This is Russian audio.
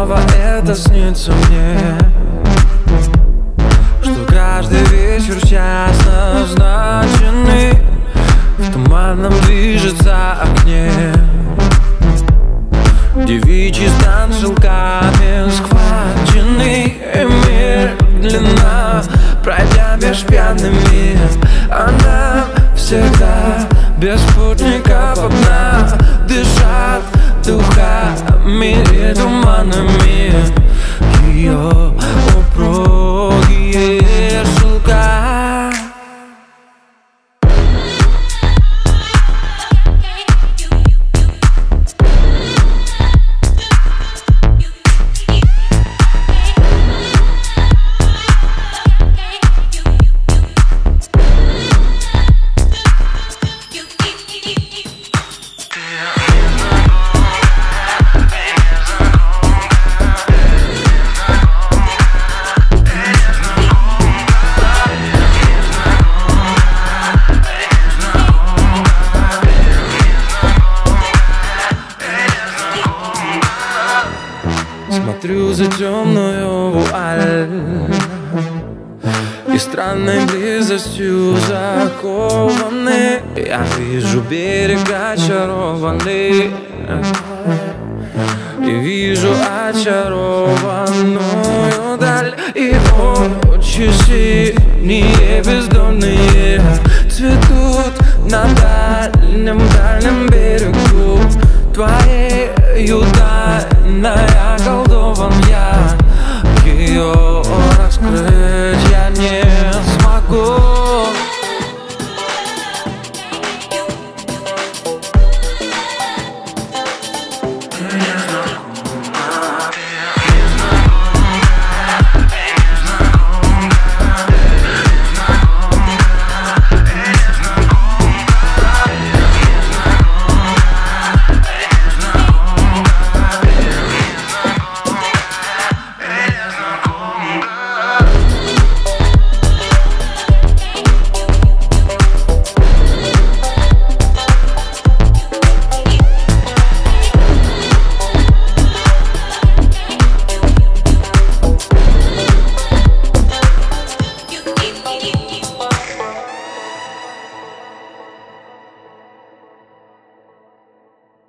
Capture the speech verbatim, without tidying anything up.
снова это снится мне, что каждый вечер час назначенный в туманном движется окне. Девичий стан шелками схваченный, медленно пройдя меж пьяными, она всегда без спутников одна, дышат духами и туманами. Ее упругие шелка. Смотрю за темную вуаль и странной близостью закованы. Я вижу берег очарованный и вижу очарованную даль. И очи синие бездонные цветут на дальнем, дальнем берегу. Твоею тайной околдован я, ее раскрыть